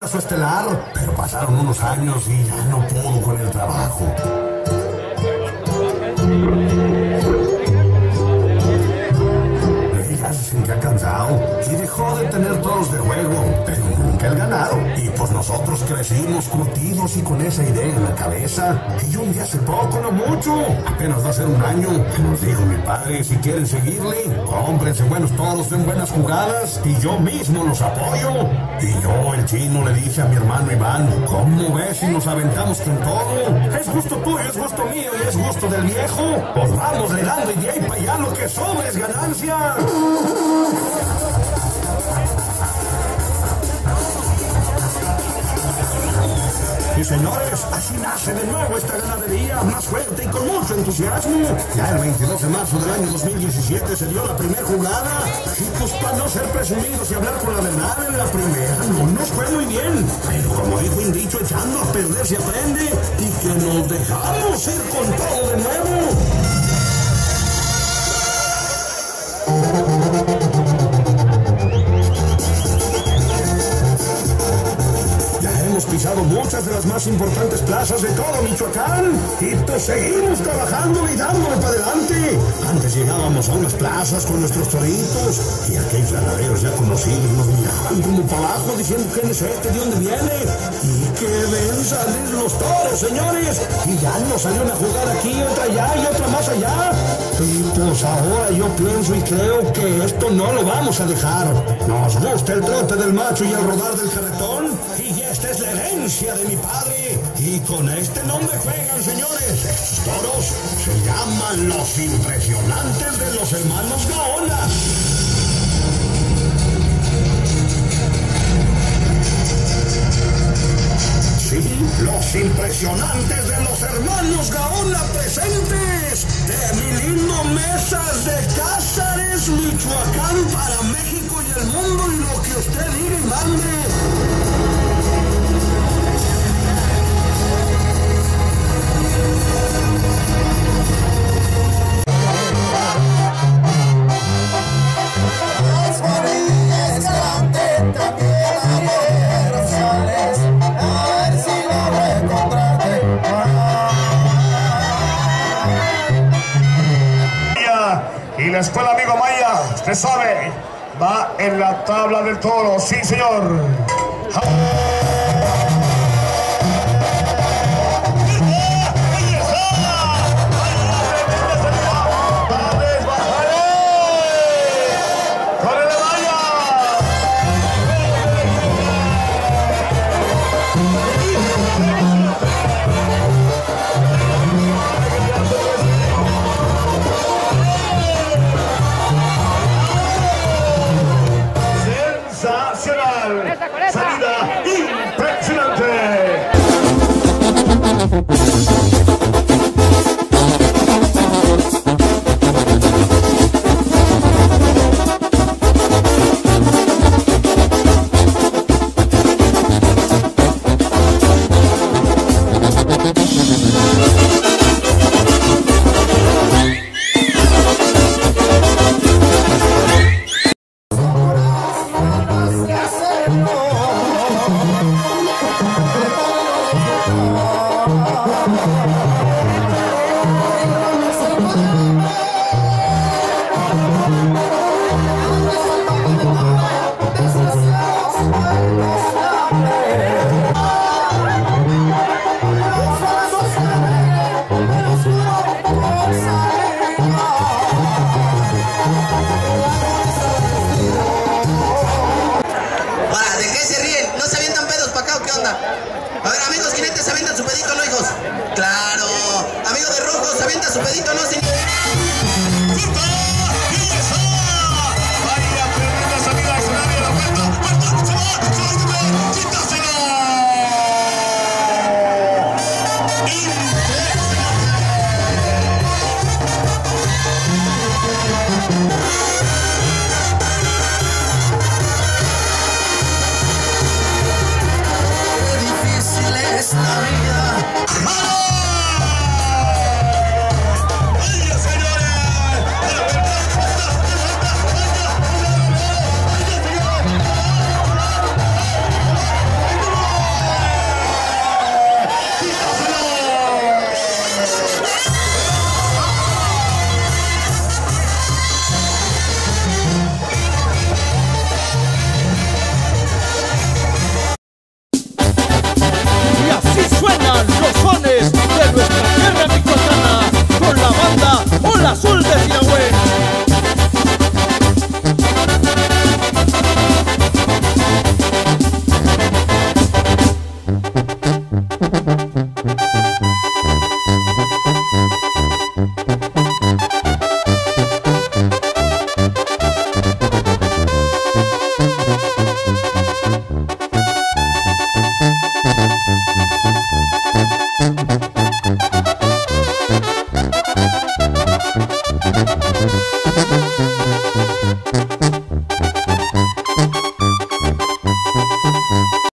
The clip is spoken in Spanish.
su estelar, pero pasaron unos años y ya no pudo con el trabajo. Ella se sentía cansado y dejó de tener toros de juego, pero nunca el ganado. Y pues nosotros crecimos curtidos y con esa idea en la cabeza. Y un día hace poco, no mucho, apenas va a ser un año, que nos dijo mi padre, si quieren seguirle, cómprense buenos toros, den buenas jugadas y yo mismo los apoyo. Y yo, el chino, le dije a mi hermano Iván, ¿cómo ves si nos aventamos con todo? Es gusto tuyo, es gusto mío y es gusto del viejo. Pues vamos le dando y de ahí para allá lo que sobra es ganancia. Y señores, así nace de nuevo esta ganadería, más fuerte y con mucho entusiasmo. Ya el 22 de marzo del año 2017 se dio la primera jugada. Y pues para no ser presumidos y hablar con la verdad, en la primera no nos fue muy bien. Pero como dijo un dicho, echando a perder se aprende. Y que nos dejamos ir con todo de nuevo. Hemos pisado muchas de las más importantes plazas de todo Michoacán y pues seguimos trabajando y dándole para adelante. Antes llegábamos a unas plazas con nuestros toritos y aquellos ganaderos ya conocidos nos miraban como para abajo diciendo quién es este, de dónde viene. Y que ven salir los toros, señores. Y ya nos salió una jugada aquí, otra allá y otra más allá. Y pues ahora yo pienso y creo que esto no lo vamos a dejar. Nos gusta el trote del macho y el rodar del carretón. Y esta es la herencia de mi padre. Y con este nombre juegan, señores. Estos toros se llaman los impresionantes de los hermanos Gaona. Sí, los impresionantes de los hermanos Gaona presentes. De mi lindo Mesas de Cázares, Michoacán, para México y el mundo y lo que usted diga y mande. Y la escuela Amigo Maya, usted sabe, va en la tabla del toro, sí señor. Salida impresionante. A ver, amigos jinetes, ¿se avientan su pedito, no, hijos? Claro. Amigos de rojo, ¿se avientan su pedito, no? Sin... Qué difícil es la vida.